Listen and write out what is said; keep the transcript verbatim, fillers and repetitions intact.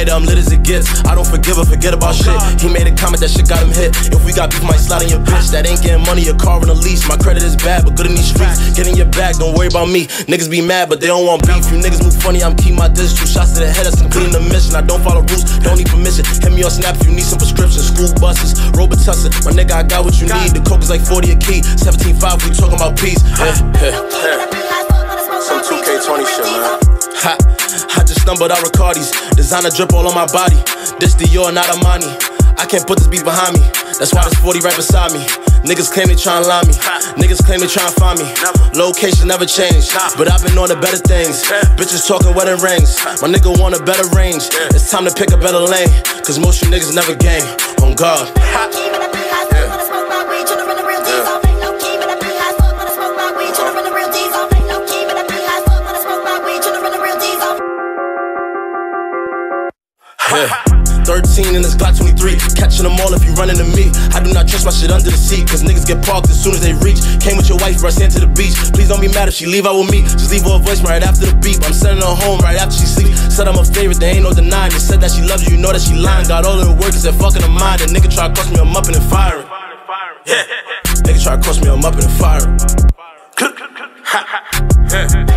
night, I'm lit as it gets. I don't forgive or forget about shit. He made a comment that shit got him hit. If we got beef, might slide in your bitch. That ain't getting money, a car and a lease. My credit is bad, but good in these streets. Get in your bag, don't worry about me. Niggas be mad, but they don't want beef. You niggas move funny, I'm keep my diss. Two shots to the head, that's completing the mission. I don't follow rules, don't need permission. Hit me on Snap if you need some prescriptions. School buses, Robitussin. My nigga, I got what you need. The coke is like forty a key. seventeen five, we talking about peace. Yeah, yeah, yeah. Some two K twenty shit, man. Ha, I just stumbled out Ricardi's. Designer drip all on my body. This Dior, not Armani. I can't put this beat behind me. That's why there's forty right beside me. Niggas claim they tryna lie me. Niggas claim they tryna find me. Location never changed, but I've been on the better things. Bitches talking wedding rings. My nigga want a better range. It's time to pick a better lane, cause most you niggas never game. On God. Yeah. thirteen in this Glock twenty-three. Catching them all if you run into me. I do not trust my shit under the seat, cause niggas get parked as soon as they reach. Came with your wife, rush into the beach. Please don't be mad if she leave out with me. Just leave her a voice right after the beep. I'm sending her home right after she sleep. Said I'm a favorite, there ain't no denying. They said that she loves you, you know that she lying. Got all of the work, said fucking her mind. And nigga try to cross me, I'm up and firing. Yeah. Nigga try to cross me, I'm up and firing.